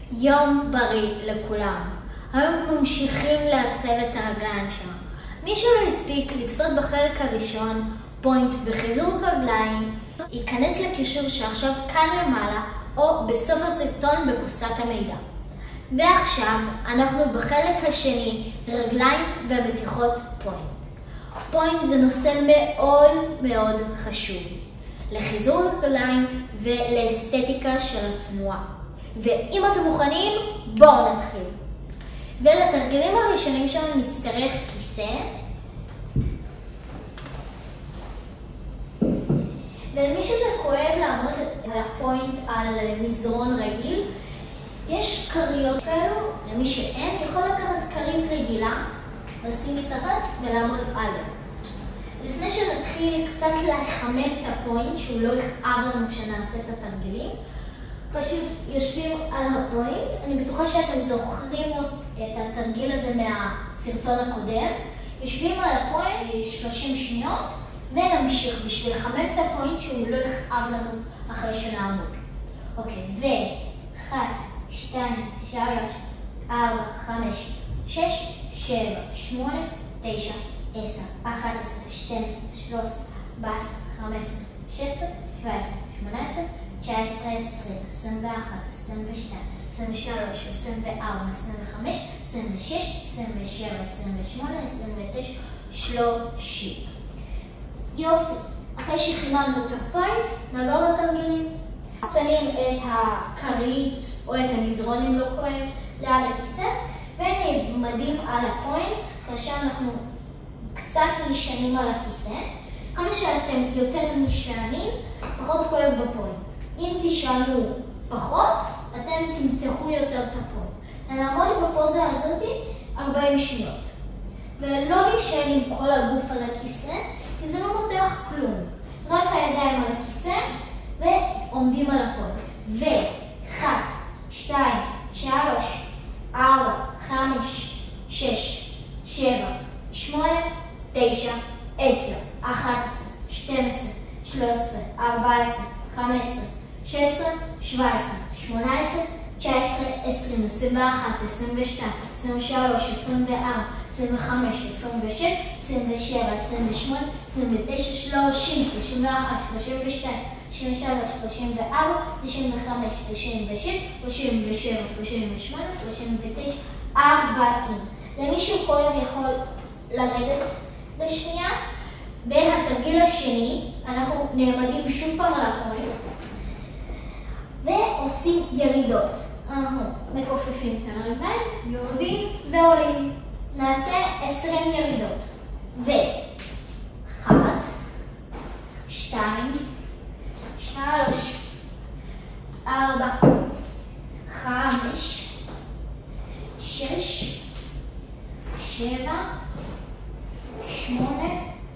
יום בריא לכולם. היום ממשיכים לעצב את הרגליים שלנו. מי שלא הספיק לצפות בחלק הראשון, פוינט וחיזוק רגליים, ייכנס לקישור שעכשיו כאן למעלה או בסוף הסרטון בקופסת המידע. ועכשיו אנחנו בחלק השני, רגליים ומתיחות פוינט. פוינט זה נושא מאוד מאוד חשוב לחיזוק רגליים ולאסתטיקה של התנועה. ואם אתם מוכנים, בואו נתחיל. ולתרגילים הראשונים שלנו נצטרך כיסא. ולמי שזה כואב לעמוד על הפוינט על מזרון רגיל, יש כריות כאלו. למי שאין, יכול לקחת כרית רגילה, לשים מתחת ולעמוד עליה. לפני שנתחיל קצת לחמם את הפוינט, שהוא לא יכאב לנו כשנעשה את התרגילים, פשוט יושבים על הפוינט. אני בטוחה שאתם זוכרים את התרגיל הזה מהסרטון הקודם. יושבים על הפוינט 30 שניות ונמשיך בשביל לחמם את הפוינט שהוא לא יכאב לנו אחרי שנעמוד. אוקיי, ו-1, 2, 3, 4, 5, 6, 7, 8, 9, 10, 11, 12, 13, 14, 15, 16, 17, 18, 19, 20, 21, 22, 23, 24, 25, 26, 27, 28, 29, 30. יופי. אחרי שחיממנו את הפוינט, נעבור לתרגילים. שמים את הכרית או את המזרון אם לא כואב ליד הכיסא, ונעמדים על הפוינט כאשר אנחנו קצת נשענים על הכיסא. כמה שאתם יותר נשענים, פחות כואב בפוינט. אם תשענו פחות, אתם תמתחו יותר את הפוינט. נעמוד בפוזה הזאת 40 שניות. ולא להישען עם כל הגוף על הכיסא, כי זה לא מותח כלום. רק הידיים על הכיסא ועומדים על הפוינט. ו-1, 2, 3, 4, 5, 6, 7, 8, 9, 10, 11, 12, 13, 14, 15, 16, 17, 18, 19, 20, 21, 22, 23, 24, 25, 26, 27, 28, 29, 30, 31, 32, 33, 34, 35, 36, 37, 38, 39, 40. למישהו כואב יכול לרדת לשנייה. בהתרגיל השני אנחנו נעמדים שוב פעם על הפוינט ועושים ירידות. אנחנו מכופפים את הרגליים, יורדים ועולים. נעשה 20 ירידות. ו-1, 2, 3, 4, 5, 6, 7, 8,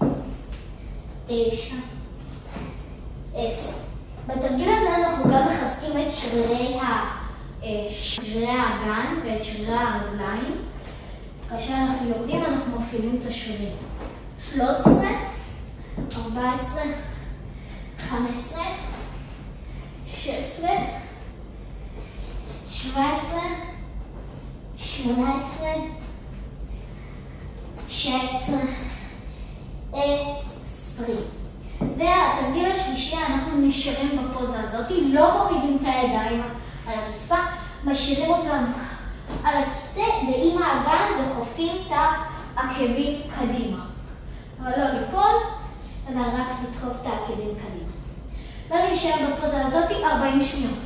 9, 10. בתרגיל הזה אנחנו גם מחזקים את שרירי האגן ואת שרירי הרגליים. כאשר אנחנו יורדים אנחנו מפעילים את השרירים. 13, 14, 15, 16, 17, 18, 19, 20. והתרגיל השלישי, אנחנו נשארים בפוזה הזאת, לא מורידים את הידיים על הרצפה, משאירים אותם על הכיסא, ועם האגן דוחפים את העקבים קדימה. אבל לא ליפול, אלא רק לדחוף את העקבים קדימה. ולהישאר בפוזה הזאת 40 שניות.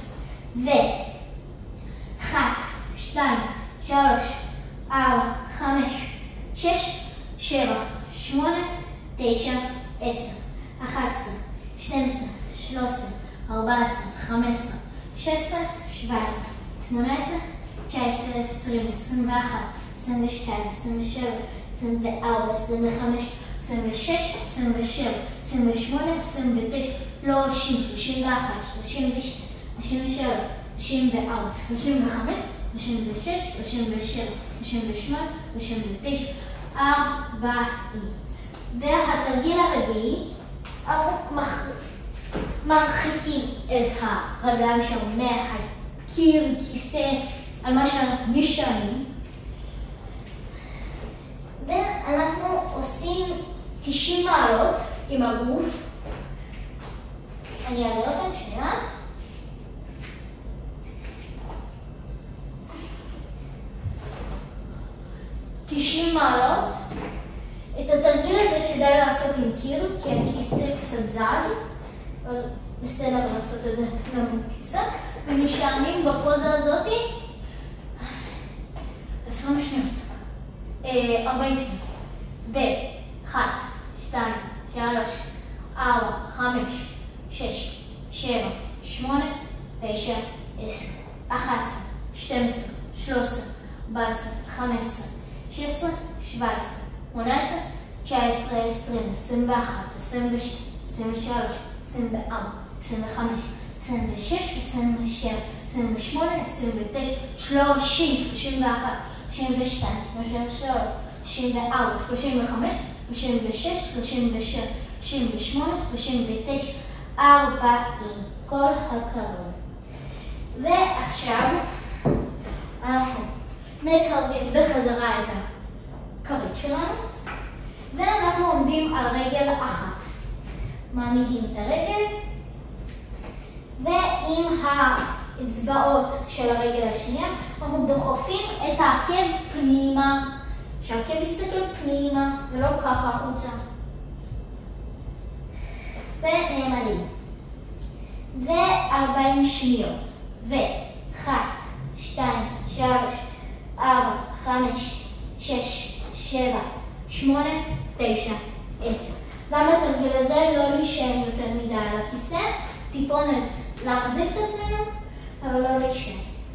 ו-1, 2, 3, 4, 5, 6, 7, 8, 9, 10, 11, 12, 13, 14, 15, 16, 17, 18, 19, 20, 21, 22, 27, 24, 25, 26, 27, 28, 29, 30, 31, 32, 37, 34, 35, 36, 37, 38, 39, 40. והתרגיל הרביעי, אנחנו מרחיקים את הרגליים שלנו מהקיר, כיסא, על מה שנשענים. ואנחנו עושים 90 מעלות עם הגוף. אני אראה לכם שנייה. מעלות. את התרגיל הזה כדאי לעשות עם קיר, כי הכיסא קצת זז, אבל בסדר לעשות את זה גם עם כיסא. ונשארים בפוזה הזאת 20 שניות, 40 שניות, ב-1, 2, 3, 4, 5, 6, 7, 8, 9, 10, 11, 12, 13, 14, 15, 16, 17, 18, 19, 20, 21, 22, 23, 24, 25, 26, 27, 28, 29, 30, 31, 32, 33, 34, 35, 36, 37, 38, 39, 40. כל הכבוד. ועכשיו אנחנו מקרבים בחזרה את הכרית שלנו, ואנחנו עומדים על רגל אחת. מעמידים את הרגל, ועם האצבעות של הרגל השנייה אנחנו דוחפים את העקב פנימה, שהעקב יסתכל פנימה ולא ככה החוצה. ונעמדים. ו40 שניות. ו1, 2, 3, 4, 5, 6, 7, 8, 9, 10. גם בתרגיל הזה לא להישאר יותר מדי על הכיסא, טיפונת להחזיק את עצמנו, אבל לא להישאר.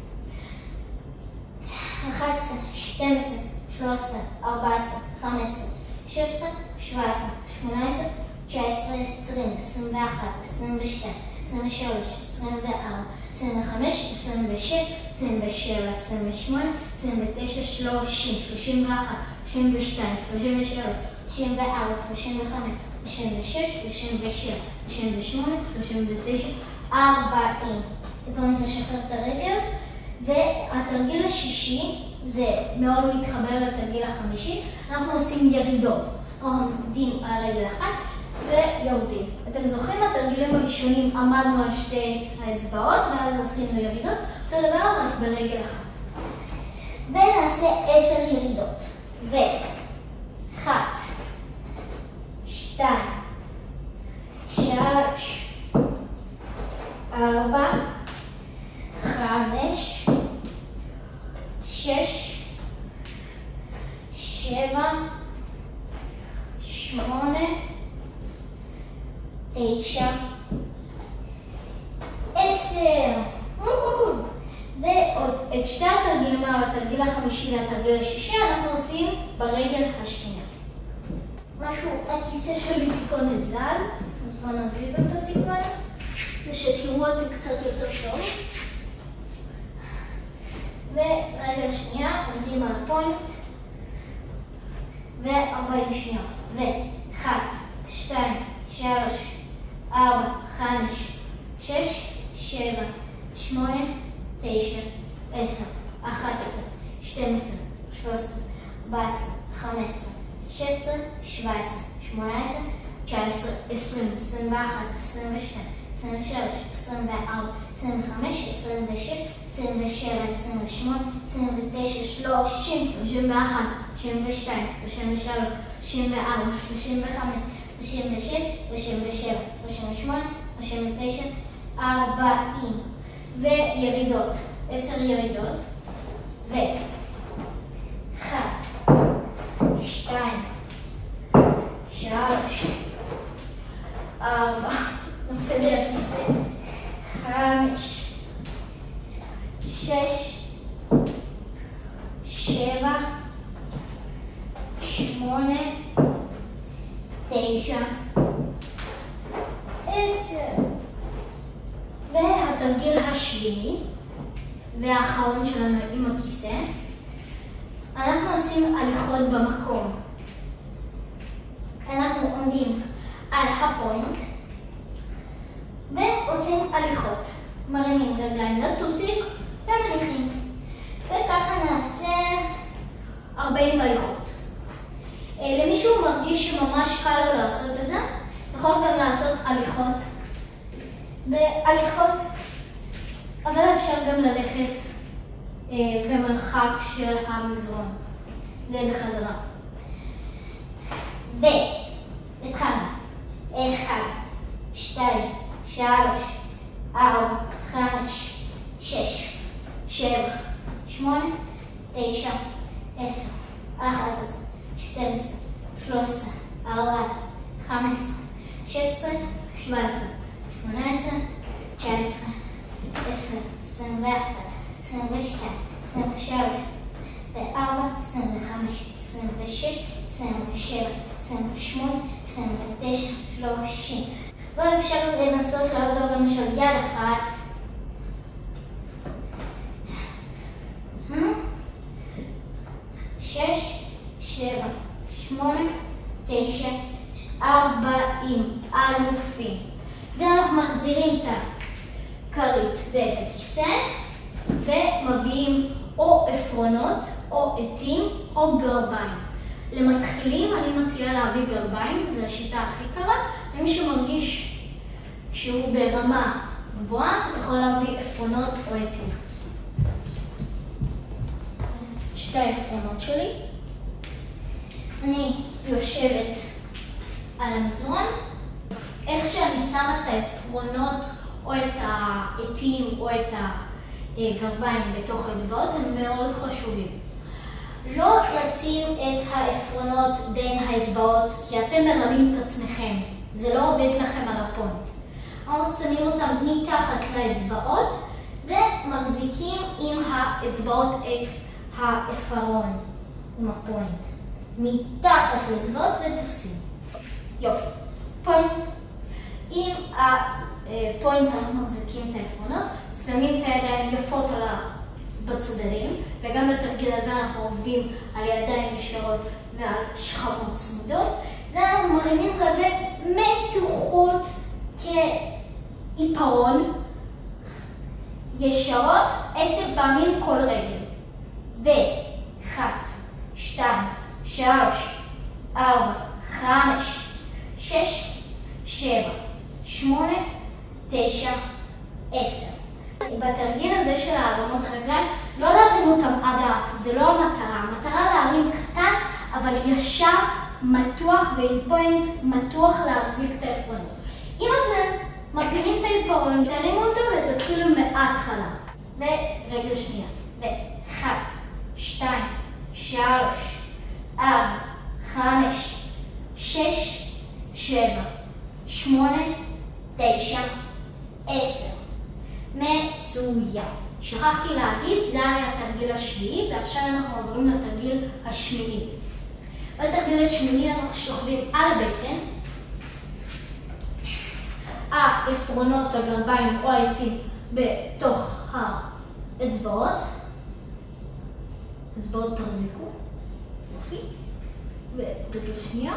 11, 12, 13, 14, 15, 16, 17, 18, 19, 20, 21, 22, 23, 24, 25, 26, 27, 28, 29, 30, 31, 32, 37, 34, 35, 36, 37, 38, 39, 40. טיפונת לשחרר את הרגל. והתרגיל השישי זה מאוד מתחבר לתרגיל החמישי. אנחנו עושים ירידות. אנחנו עומדים על רגל אחת ויורדים. אתם זוכרים, התרגילים הראשונים עמדנו על שתי האצבעות ואז עשינו ירידות. אותו דבר רק ברגל אחת. ונעשה 10 ירידות. ו1, 2, 3, 4, 5, 6, 7, 8, 9, 10. ועוד את שתי התרגילים, התרגיל החמישי והתרגיל השישי, אנחנו עושים ברגל השנייה. משהו, הכיסא שלי טיפונת זז, אז בואו נזיז אותו טיפונת, ושתראו אותי קצת יותר טוב. ורגל שנייה, עומדים על הפוינט, ו40 שניות. ו1, 2, 3, 4, 5, 6, 7, 8, 9, 10, 11, 12, 13, 14, 15, 16, 17, 18, 19, 20, 21, 22, 23, 24, 25, 26, 27, 28, 29, 30, 31, 32, 33, 34, 35, 36, 37, 38, 39, 40. וירידות, 10 ירידות. ו1, 2, 3, 4, נופל לי הכיסא, 5, 6, 7, 8, 9, 10. והתרגיל השביעי והאחרון שלנו עם הכיסא, אנחנו עושים הליכות במקום. אנחנו עומדים על הפוינט ועושים הליכות. מרימים רגליים לטוסיק ומניחים. 40 הליכות. למישהו מרגיש שממש קל לו לעשות את זה, יכול גם לעשות הליכות. אבל אפשר גם ללכת במרחק של המזרון ובחזרה. והתחלנו. 1, 2, 3, 4, 5, 6, 7, 8, 9, 10, 11, 12, 13, 14, 15, 16, 17, 18, 19, 20, 21, 22, 23, 24, 25, 26, 27, 28, 29, 30. ואפשר לנסות לעזור למשל יד אחת. 6, 7, 8, 9, 40 אלופים. ואנחנו מחזירים את הכרית ואת הכיסא ומביאים או עפרונות או עטים או גרביים. למתחילים אני מציעה להביא גרביים, זו השיטה הכי קלה. מי שמרגיש שהוא ברמה גבוהה יכול להביא עפרונות או עטים. שתי העפרונות שלי. אני יושבת על המזרון. איך שאני שמה את העפרונות או את העטים או את הגרביים בתוך האצבעות הם מאוד חשובים. לא לשים את העפרונות בין האצבעות כי אתם מרמים את עצמכם. זה לא עובד לכם על הפוינט. אנחנו שמים אותם מתחת לאצבעות ומחזיקים עם האצבעות את העפרון עם הפוינט. מתחת לאצבעות ותופסים. יופי. פוינט. עם הפוינט אנחנו מחזיקים את העפרונות, שמים את הידיים יפות בצדדים, וגם בתרגיל הזה אנחנו עובדים על ידיים ישרות ועל שכבות צמודות, ואנחנו מרימים רגליים מתוחות כעיפרון, ישרות 10 פעמים כל רגל. 1, 2, 3, 4, 5, 6, 7, 8, 9, 10. בתרגיל הזה של ההרמות רגליים, לא להרים אותם עד האף, זה לא המטרה. המטרה להרים קטן, אבל ישר, מתוח ועם פוינט מתוח להחזיק את העפרונות. אם אתם מפילים את העיפרון, תרימו אותו ותתחילו מההתחלה. ורגל שנייה. 1, 2, 3, 4, 5, 6, 7, 8, 9, 10. מצוין. שכחתי להגיד, זה היה התרגיל השביעי, ועכשיו אנחנו עוברים לתרגיל השמיני. בתרגיל השמיני אנחנו שוכבים על הבטן. העפרונות, הגרביים או העטים בתוך האצבעות. אצבעות תחזיקו. יופי. ורגל שנייה.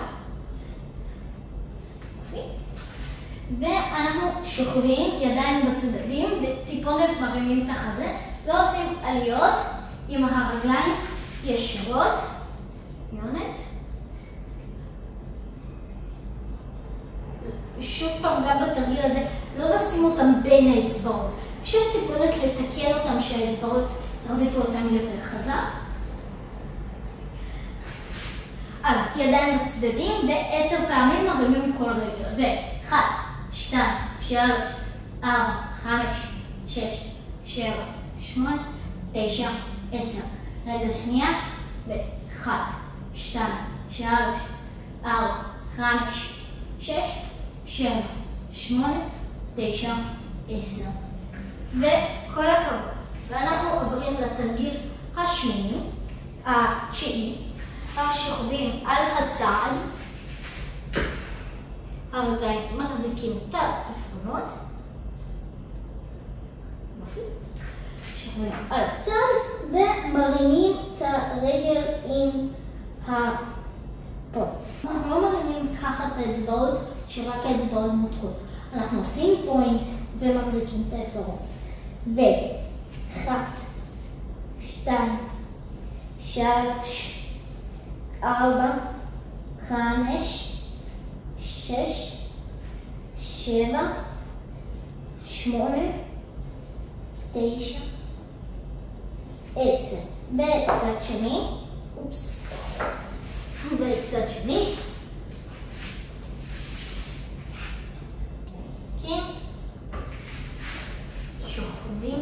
יופי. ואנחנו שוכבים, ידיים בצדדים, וטיפונת מרימים את החזה, לא עושים עליות עם הרגליים ישרות. יונת. שוב פעם גם בתרגיל הזה, לא נשים אותם בין האצבעות. פשוט טיפונת לתקן אותם שהאצבעות יחזיקו אותם יותר חזק. אז ידיים בצדדים, ו10 פעמים מרימים כל רגל. 1, 2, 3, 4, 5, 6, 7, 8, 9, 10. רגל שנייה, 1, 2, 3, 4, 5, 6, 7, 8, 9, 10. וכל הכבוד. ואנחנו עוברים לתרגיל השמיני, התשיעי. שוכבים על הצד. הרגליים מחזיקים את העפרונות. שוכבים על הצד ומרימים את הרגל עם הפוינט. אנחנו לא מרימים ככה את האצבעות שרק האצבעות מותחות. אנחנו עושים פוינט ומחזיקים את העפרון. 1, 2, 3, 4, 5, 6, 7, 8, 9, 10. בצד שני, בצד שני. כן. שוכבים.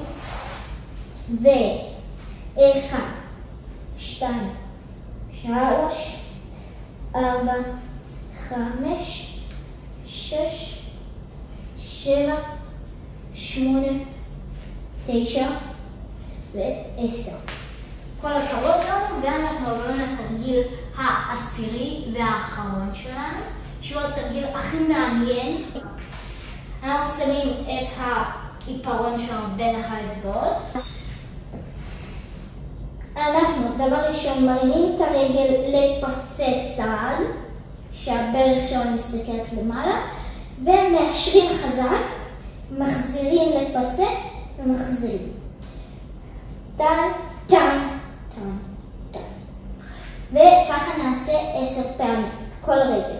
1, 2, 3, 4, 5, 6, 7, 8, 9 ו10. כל הכבוד לנו, ואנחנו עוברים לתרגיל העשירי והאחרון שלנו, שהוא התרגיל הכי מעניין. אנחנו שמים את העיפרון שלנו בין האצבעות. אנחנו דבר ראשון מרימים את הרגל לפסי צד, שהברך שלנו מסתכלת למעלה, ומאשרים חזק, מחזירים לפסי ומחזירים. טן, טן, טן, טן. וככה נעשה 10 פעמים, כל רגל.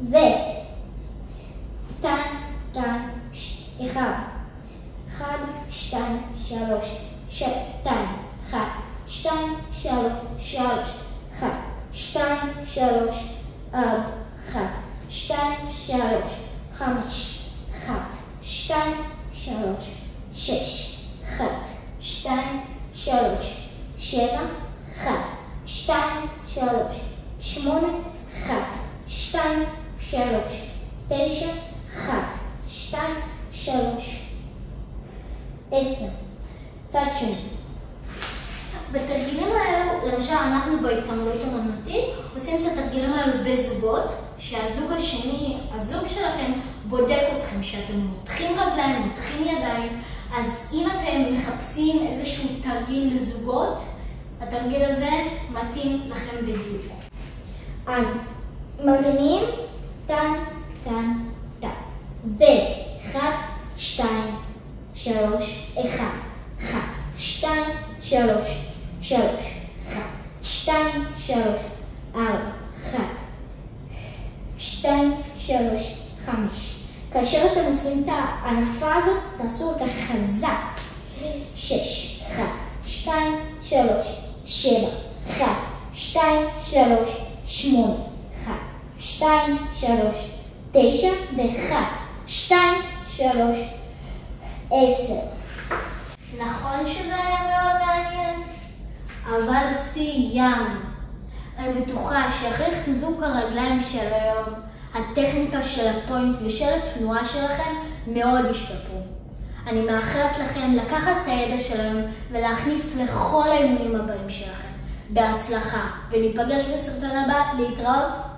טן, טן, 1, 2, 3, 2, 1, 2, 3, 1, 2, 3, 4, 1, 2, 3, 5, 1, 2, 3, 6, 1, 2, 3, 7, 1, 2, 3, 8, 1, 2, 3, 9, 1, 2, 3, 10. צד שני. בתרגילים האלו, למשל אנחנו בהתעמלות אומנותית, עושים את התרגילים האלו בזוגות, שהזוג השני, הזוג שלכם בודק אתכם, שאתם מותחים רגליים, מותחים ידיים, אז אם אתם מחפשים איזשהו תרגיל לזוגות, התרגיל הזה מתאים לכם בדיוק. אז מרימים, טן, טן, טן. 1, 2, 3, 1, 2, 3, 1, 2, 3, 4, 1, 2, 3, 5. כאשר אתם עושים את הענפה הזאת, תעשו אותה חזק. 6, 1, 2, 3, 7, 1, 2, 3, 8, 1, 2, 3, 9 ו-1, 2, 3, 10. נכון שזה היה מאוד מעניין, אבל סיימנו. אני בטוחה שאחרי חיזוק הרגליים של היום, הטכניקה של הפוינט ושל התנועה שלכם מאוד השתפרו. אני מאחלת לכם לקחת את הידע של היום ולהכניס לכל האימונים הבאים שלכם. בהצלחה, וניפגש בסרטון הבא. להתראות.